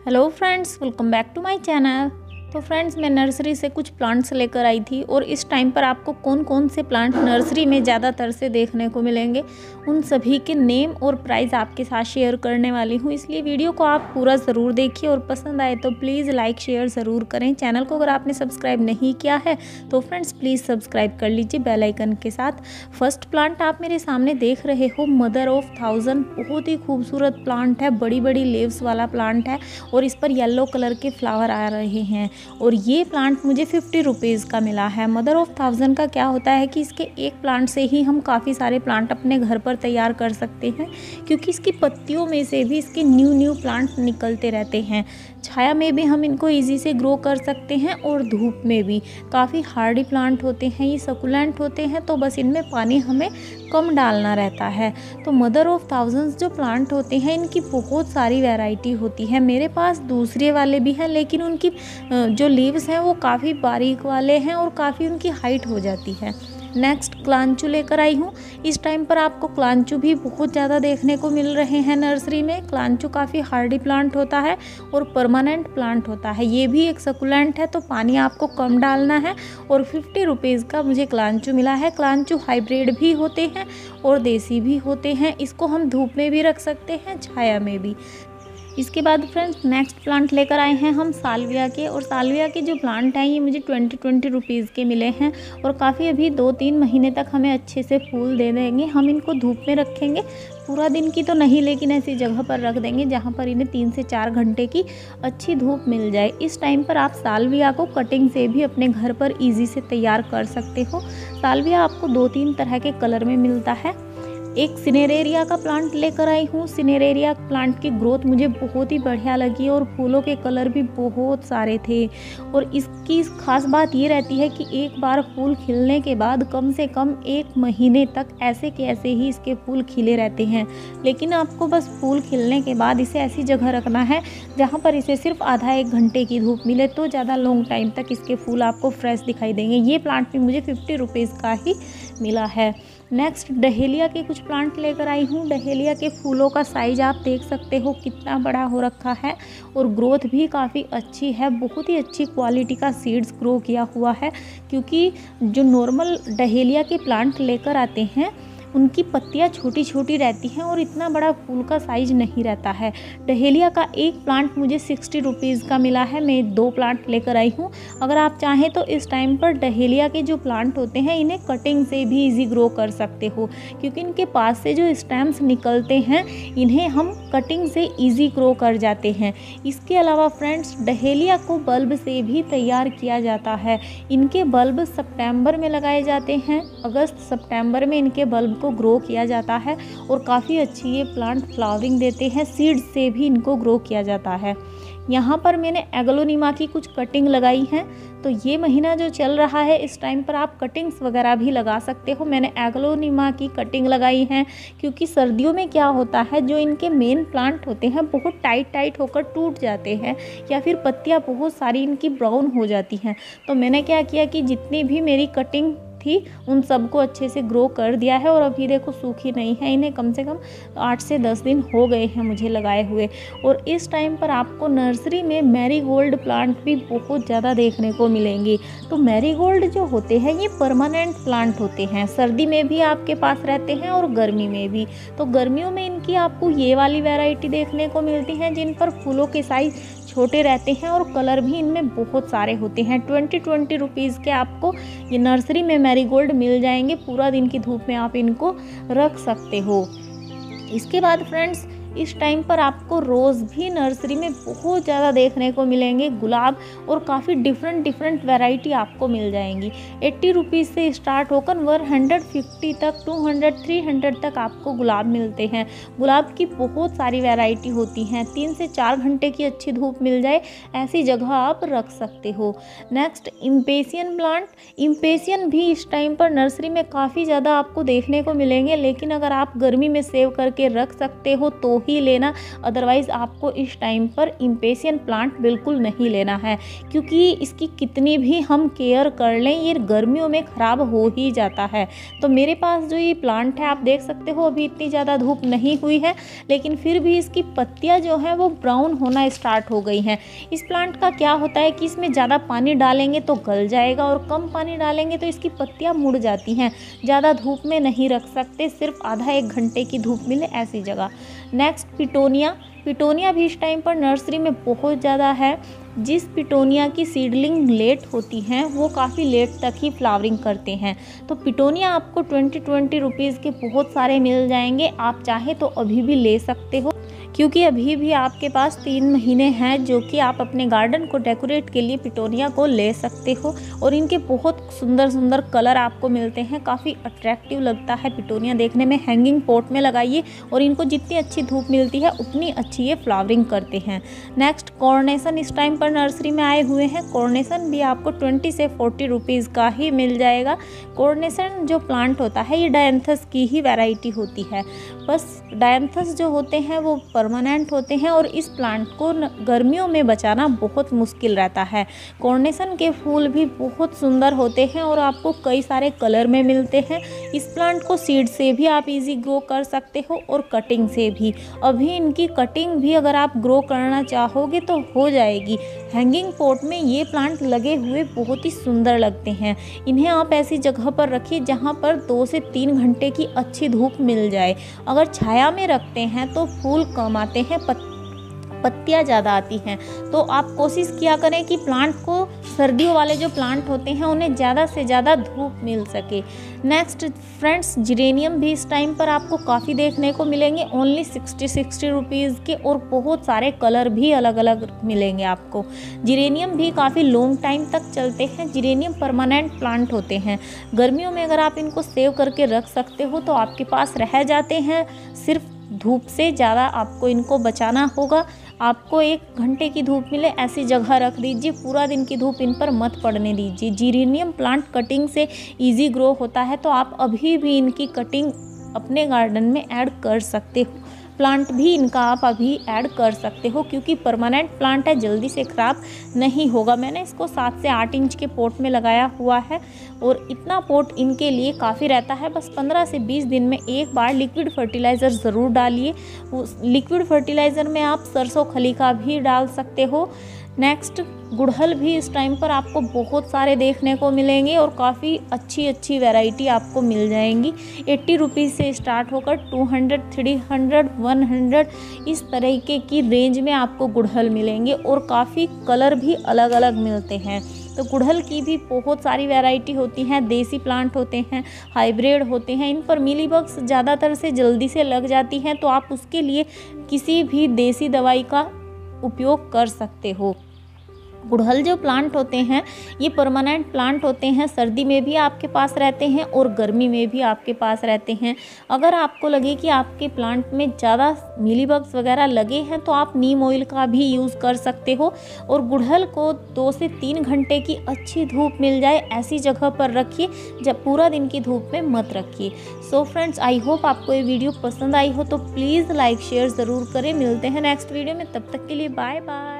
Hello friends, welcome back to my channel. तो friends, मैं nursery से कुछ प्लांट्स लेकर आई थी और इस टाइम पर आपको कौन कौन से प्लांट नर्सरी में ज़्यादातर से देखने को मिलेंगे उन सभी के नेम और प्राइस आपके साथ शेयर करने वाली हूँ। इसलिए वीडियो को आप पूरा ज़रूर देखिए और पसंद आए तो प्लीज़ लाइक शेयर ज़रूर करें। चैनल को अगर आपने सब्सक्राइब नहीं किया है तो फ्रेंड्स प्लीज़ सब्सक्राइब कर लीजिए बेल आइकन के साथ। फर्स्ट प्लांट आप मेरे सामने देख रहे हो मदर ऑफ 1000। बहुत ही खूबसूरत प्लांट है, बड़ी बड़ी लीव्स वाला प्लांट है और इस पर येलो कलर के फ्लावर आ रहे हैं और ये प्लांट मुझे 50 रुपीज़ का मिला है। मदर ऑफ 1000 का क्या होता है कि इसके एक प्लांट से ही हम काफ़ी सारे प्लांट अपने घर पर तैयार कर सकते हैं, क्योंकि इसकी पत्तियों में से भी इसके न्यू प्लांट निकलते रहते हैं। छाया में भी हम इनको इजी से ग्रो कर सकते हैं और धूप में भी। काफ़ी हार्डी प्लांट होते हैं, ये सकुलेंट होते हैं, तो बस इनमें पानी हमें कम डालना रहता है। तो मदर ऑफ 1000 जो प्लांट होते हैं इनकी बहुत सारी वैरायटी होती है। मेरे पास दूसरे वाले भी हैं, लेकिन उनकी जो लीव्स हैं वो काफ़ी बारीक वाले हैं और काफ़ी उनकी हाइट हो जाती है। नेक्स्ट क्लांचू लेकर आई हूँ। इस टाइम पर आपको क्लांचू भी बहुत ज़्यादा देखने को मिल रहे हैं नर्सरी में। क्लांचू काफ़ी हार्डी प्लांट होता है और परमानेंट प्लांट होता है। ये भी एक सकुलेंट है, तो पानी आपको कम डालना है और 50 रुपीज़ का मुझे क्लांचू मिला है। क्लांचू हाइब्रिड भी होते हैं और देसी भी होते हैं। इसको हम धूप में भी रख सकते हैं, छाया में भी। इसके बाद फ्रेंड्स नेक्स्ट प्लांट लेकर आए हैं हम साल्विया के, और साल्विया के जो प्लांट हैं ये मुझे 20 रुपीज़ के मिले हैं और काफ़ी अभी 2-3 महीने तक हमें अच्छे से फूल दे देंगे। हम इनको धूप में रखेंगे, पूरा दिन की तो नहीं, लेकिन ऐसी जगह पर रख देंगे जहाँ पर इन्हें 3 से 4 घंटे की अच्छी धूप मिल जाए। इस टाइम पर आप साल्विया को कटिंग से भी अपने घर पर ईजी से तैयार कर सकते हो। साल्विया आपको 2-3 तरह के कलर में मिलता है। एक सिनेरेरिया का प्लांट लेकर आई हूँ। सिनेरेरिया प्लांट की ग्रोथ मुझे बहुत ही बढ़िया लगी और फूलों के कलर भी बहुत सारे थे। और इसकी खास बात ये रहती है कि एक बार फूल खिलने के बाद कम से कम 1 महीने तक ऐसे के ऐसे ही इसके फूल खिले रहते हैं। लेकिन आपको बस फूल खिलने के बाद इसे ऐसी जगह रखना है जहाँ पर इसे सिर्फ आधा 1 घंटे की धूप मिले, तो ज़्यादा लॉन्ग टाइम तक इसके फूल आपको फ्रेश दिखाई देंगे। ये प्लांट भी मुझे 50 रुपीज़ का ही मिला है। नेक्स्ट डहेलिया के कुछ प्लांट लेकर आई हूँ। डहेलिया के फूलों का साइज आप देख सकते हो कितना बड़ा हो रखा है और ग्रोथ भी काफ़ी अच्छी है। बहुत ही अच्छी क्वालिटी का सीड्स ग्रो किया हुआ है, क्योंकि जो नॉर्मल डहेलिया के प्लांट लेकर आते हैं उनकी पत्तियां छोटी छोटी रहती हैं और इतना बड़ा फूल का साइज नहीं रहता है। डहेलिया का एक प्लांट मुझे 60 रुपीज़ का मिला है। मैं 2 प्लांट लेकर आई हूँ। अगर आप चाहें तो इस टाइम पर डहेलिया के जो प्लांट होते हैं इन्हें कटिंग से भी इजी ग्रो कर सकते हो, क्योंकि इनके पास से जो स्टेम्स निकलते हैं इन्हें हम कटिंग से ईजी ग्रो कर जाते हैं। इसके अलावा फ्रेंड्स डहेलिया को बल्ब से भी तैयार किया जाता है। इनके बल्ब सितंबर में लगाए जाते हैं, अगस्त सितंबर में इनके बल्ब को ग्रो किया जाता है और काफ़ी अच्छी ये प्लांट फ्लावरिंग देते हैं। सीड्स से भी इनको ग्रो किया जाता है। यहाँ पर मैंने एग्लोनिमा की कुछ कटिंग लगाई हैं, तो ये महीना जो चल रहा है इस टाइम पर आप कटिंग्स वगैरह भी लगा सकते हो। मैंने एग्लोनिमा की कटिंग लगाई हैं, क्योंकि सर्दियों में क्या होता है जो इनके मेन प्लांट होते हैं बहुत टाइट होकर टूट जाते हैं या फिर पत्तियाँ बहुत सारी इनकी ब्राउन हो जाती हैं। तो मैंने क्या किया कि जितनी भी मेरी कटिंग थी उन सबको अच्छे से ग्रो कर दिया है और अभी देखो सूखी नहीं है। इन्हें कम से कम 8 से 10 दिन हो गए हैं मुझे लगाए हुए। और इस टाइम पर आपको नर्सरी में मैरीगोल्ड प्लांट भी बहुत ज़्यादा देखने को मिलेंगे। तो मैरीगोल्ड जो होते हैं ये परमानेंट प्लांट होते हैं, सर्दी में भी आपके पास रहते हैं और गर्मी में भी। तो गर्मियों में इनकी आपको ये वाली वैरायटी देखने को मिलती हैं जिन पर फूलों के साइज छोटे रहते हैं और कलर भी इनमें बहुत सारे होते हैं। 20 रुपीज़ के आपको ये नर्सरी में मैरीगोल्ड मिल जाएंगे। पूरा दिन की धूप में आप इनको रख सकते हो। इसके बाद फ्रेंड्स इस टाइम पर आपको रोज़ भी नर्सरी में बहुत ज़्यादा देखने को मिलेंगे, गुलाब, और काफ़ी डिफरेंट वैरायटी आपको मिल जाएंगी। 80 रुपीज़ से स्टार्ट होकर 150 तक 200 300 तक आपको गुलाब मिलते हैं। गुलाब की बहुत सारी वैरायटी होती हैं। 3 से 4 घंटे की अच्छी धूप मिल जाए ऐसी जगह आप रख सकते हो। Next इम्पेशियन plant. इम्पेशियन भी इस टाइम पर नर्सरी में काफ़ी ज़्यादा आपको देखने को मिलेंगे, लेकिन अगर आप गर्मी में सेव करके रख सकते हो तो तभी लेना, अदरवाइज़ आपको इस टाइम पर इम्पेशियंट प्लांट बिल्कुल नहीं लेना है, क्योंकि इसकी कितनी भी हम केयर कर लें ये गर्मियों में ख़राब हो ही जाता है। तो मेरे पास जो ये प्लांट है आप देख सकते हो अभी इतनी ज़्यादा धूप नहीं हुई है, लेकिन फिर भी इसकी पत्तियाँ जो हैं वो ब्राउन होना स्टार्ट हो गई हैं। इस प्लांट का क्या होता है कि इसमें ज़्यादा पानी डालेंगे तो गल जाएगा और कम पानी डालेंगे तो इसकी पत्तियाँ मुड़ जाती हैं। ज़्यादा धूप में नहीं रख सकते, सिर्फ आधा 1 घंटे की धूप मिले ऐसी जगह। नेक्स्ट पिटोनिया भी इस टाइम पर नर्सरी में बहुत ज़्यादा है। जिस पिटोनिया की सीडलिंग लेट होती हैं वो काफ़ी लेट तक ही फ्लावरिंग करते हैं। तो पिटोनिया आपको 20 रुपीज़ के बहुत सारे मिल जाएंगे, आप चाहे तो अभी भी ले सकते हो, क्योंकि अभी भी आपके पास 3 महीने हैं जो कि आप अपने गार्डन को डेकोरेट के लिए पिटोनिया को ले सकते हो। और इनके बहुत सुंदर सुंदर कलर आपको मिलते हैं, काफ़ी अट्रैक्टिव लगता है पिटोनिया देखने में। हैंगिंग पॉट में लगाइए और इनको जितनी अच्छी धूप मिलती है उतनी अच्छी ये फ्लावरिंग करते हैं। नेक्स्ट कॉर्नेसन इस टाइम पर नर्सरी में आए हुए हैं। कॉर्नेसन भी आपको 20 से 40 रुपीज़ का ही मिल जाएगा। कॉर्नेसन जो प्लांट होता है ये डायंथस की ही वैरायटी होती है, बस डायंथस जो होते हैं वो परमानेंट होते हैं और इस प्लांट को गर्मियों में बचाना बहुत मुश्किल रहता है। कॉर्नेसन के फूल भी बहुत सुंदर होते हैं और आपको कई सारे कलर में मिलते हैं। इस प्लांट को सीड से भी आप इजी ग्रो कर सकते हो और कटिंग से भी। अभी इनकी कटिंग भी अगर आप ग्रो करना चाहोगे तो हो जाएगी। हैंगिंग पॉट में ये प्लांट लगे हुए बहुत ही सुंदर लगते हैं। इन्हें आप ऐसी जगह पर रखिए जहाँ पर 2 से 3 घंटे की अच्छी धूप मिल जाए। अगर छाया में रखते हैं तो फूल कम आते हैं, पत्तियाँ ज़्यादा आती हैं। तो आप कोशिश किया करें कि प्लांट को, सर्दियों वाले जो प्लांट होते हैं उन्हें ज़्यादा से ज़्यादा धूप मिल सके। नेक्स्ट फ्रेंड्स, जिरेनियम भी इस टाइम पर आपको काफ़ी देखने को मिलेंगे, ओनली 60 रुपीज़ के, और बहुत सारे कलर भी अलग अलग मिलेंगे आपको। जिरेनियम भी काफ़ी लॉन्ग टाइम तक चलते हैं। जिरेनियम परमानेंट प्लांट होते हैं। गर्मियों में अगर आप इनको सेव करके रख सकते हो तो आपके पास रह जाते हैं। सिर्फ धूप से ज़्यादा आपको इनको बचाना होगा। आपको 1 घंटे की धूप मिले ऐसी जगह रख दीजिए, पूरा दिन की धूप इन पर मत पड़ने दीजिए। जिरेनियम प्लांट कटिंग से इजी ग्रो होता है, तो आप अभी भी इनकी कटिंग अपने गार्डन में ऐड कर सकते हो। प्लांट भी इनका आप अभी ऐड कर सकते हो, क्योंकि परमानेंट प्लांट है, जल्दी से ख़राब नहीं होगा। मैंने इसको 7 से 8 इंच के पोट में लगाया हुआ है और इतना पोट इनके लिए काफ़ी रहता है। बस 15 से 20 दिन में एक बार लिक्विड फर्टिलाइज़र ज़रूर डालिए। उस लिक्विड फर्टिलाइज़र में आप सरसों खली का भी डाल सकते हो। नेक्स्ट, गुड़हल भी इस टाइम पर आपको बहुत सारे देखने को मिलेंगे और काफ़ी अच्छी अच्छी वैरायटी आपको मिल जाएंगी। 80 रुपीज़ से स्टार्ट होकर 200, 300, 100 इस तरीके की रेंज में आपको गुड़हल मिलेंगे और काफ़ी कलर भी अलग अलग मिलते हैं। तो गुड़हल की भी बहुत सारी वैरायटी होती हैं। देसी प्लांट होते हैं, हाइब्रिड होते हैं। इन पर मिलीबग्स ज़्यादातर से जल्दी से लग जाती हैं, तो आप उसके लिए किसी भी देसी दवाई का उपयोग कर सकते हो। गुड़हल जो प्लांट होते हैं ये परमानेंट प्लांट होते हैं, सर्दी में भी आपके पास रहते हैं और गर्मी में भी आपके पास रहते हैं। अगर आपको लगे कि आपके प्लांट में ज़्यादा मिलीबग्स वगैरह लगे हैं तो आप नीम ऑयल का भी यूज़ कर सकते हो। और गुड़हल को 2 से 3 घंटे की अच्छी धूप मिल जाए ऐसी जगह पर रखिए, जब पूरा दिन की धूप में मत रखिए। सो फ्रेंड्स, आई होप आपको ये वीडियो पसंद आई हो, तो प्लीज़ लाइक शेयर ज़रूर करें। मिलते हैं नेक्स्ट वीडियो में, तब तक के लिए बाय बाय।